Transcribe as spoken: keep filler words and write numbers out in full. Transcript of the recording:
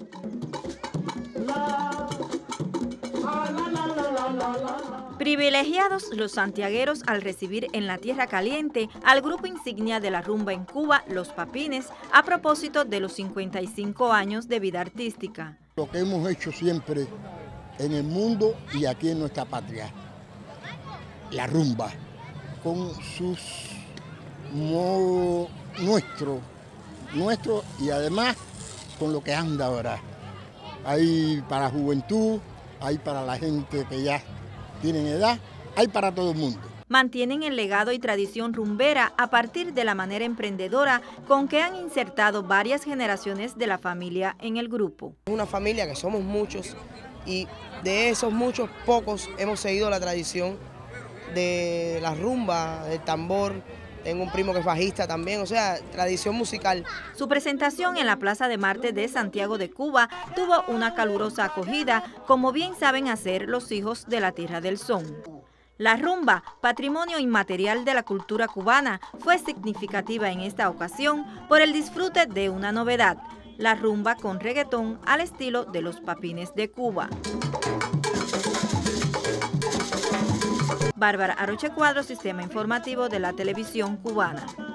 Privilegiados los santiagueros al recibir en la Tierra Caliente al grupo insignia de la rumba en Cuba, Los Papines, a propósito de los cincuenta y cinco años de vida artística. Lo que hemos hecho siempre en el mundo y aquí en nuestra patria, la rumba, con sus modos nuestros, nuestro, y además con lo que anda ahora. Hay para juventud, hay para la gente que ya tienen edad, hay para todo el mundo. Mantienen el legado y tradición rumbera a partir de la manera emprendedora con que han insertado varias generaciones de la familia en el grupo. Es una familia que somos muchos y de esos muchos, pocos hemos seguido la tradición de la rumba, del tambor. Tengo un primo que es bajista también, o sea, tradición musical. Su presentación en la Plaza de Marte de Santiago de Cuba tuvo una calurosa acogida, como bien saben hacer los hijos de la Tierra del Son. La rumba, patrimonio inmaterial de la cultura cubana, fue significativa en esta ocasión por el disfrute de una novedad, la rumba con reggaetón al estilo de Los Papines de Cuba. Bárbara Aroche Cuadro, Sistema Informativo de la Televisión Cubana.